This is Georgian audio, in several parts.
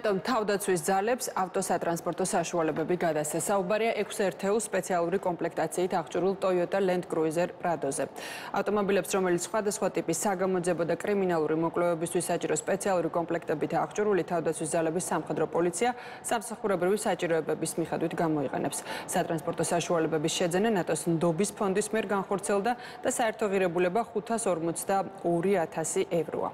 რატომ თავდაცვის ძალებს ავტოსატრანსპორტო საშუალებები გადასცა. საუბარია 6 ერთეულ სპეციალური კომპლექტაციით აღჭურვილ Toyota Land Cruiser Prado-ზე. ავტომობილებს, რომელიც სხვადასხვა ტიპის საგამოძიებო და კრიმინალური მოკვლევებისთვის საჭირო სპეციალური კომპლექტებით აღჭურვილი თავდაცვის ძალების სამხედრო პოლიცია სამსახურებრივი საჭიროებების მიხედვით გამოიყენებს. სატრანსპორტო საშუალებების შეძენა ნატოს ნდობის ფონდის მიერ განხორციელდა და საერთო ღირებულება 542,000 ევროა.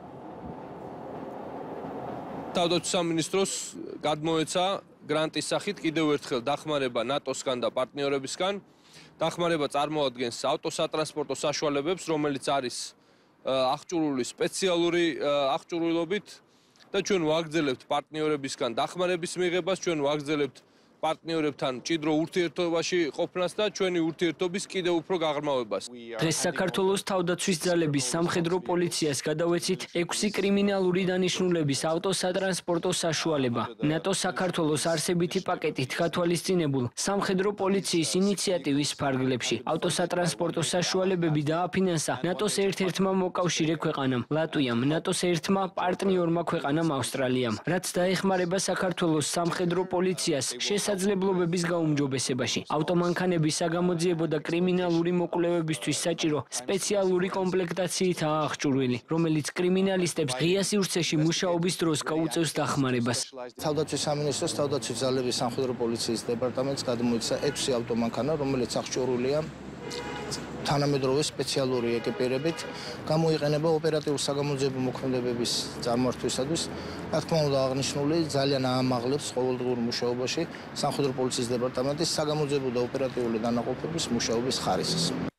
თავდაცვის სამინისტროს გადმოეცა გრანტის სახით კიდევ ერთხელ დახმარება ნატოსგან და პარტნიორებისგან. დახმარება წარმოადგენს ავტოსატრანსპორტო საშუალებებს, რომელიც არის აღჭურვილი სპეციალური აღჭურვილობით და ჩვენ ვაგრძელებთ პარტნიორებისგან დახმარების მიღებას, ჩვენ ვაგრძელებთ პარტნიორებთან მჭიდრო ურთიერთობაში ყოფნას და ჩვენი ურთიერთობის კიდევ უფრო გაღრმავებას. დღეს საქართველოს თავდაცვის ძალების სამხედრო პოლიციას გადავეცით 6 კრიმინალური დანიშნულების ავტოსატრანსპორტო საშუალება. ნატო საქართველოს არსებითი პაკეტით გათვალისწინებულ სამხედრო პოლიციის ინიციატივის ფარგლებში. ავტოსატრანსპორტო საშუალებები დააფინანსა ნატოს ერთ-ერთმა მოკავშირე ქვეყანამ ლატვიამ, ნატოს ერთმა პარტნიორმა ქვეყანამ ავსტრალიამ, რაც დაეხმარება საქართველოს სამხედრო პოლიციას შესაძლებლობების გაუმჯობესებაში. ავტომანქანების საგამოძიებო და კრიმინალური მოკვლევებისთვის საჭირო სპეციალური კომპლექტაციითაა აღჭურვილი, რომელიც კრიმინალისტებს ღია სივრცეში მუშაობის დროს გაუწევს დახმარებას. თავდაცვის სამინისტროს თავდაცვის ძალების სამხედრო პოლიციის დეპარტამენტს გადმოეცა 6 ავტომანქანა, რომელიც აღჭურვილია თანამედროვე სპეციალური ეკიპირებით, გამოიყენება ოპერატიულ საგამოძიებო მოქმედებების წარმართვისათვის. რა თქმა უნდა, აღნიშნული ძალიან აამაღლებს ყოველდღიურ მუშაობაში სამხედრო პოლიციის დეპარტამენტის საგამოძიებო და ოპერატიული დანაყოფების მუშაობის ხარისხს.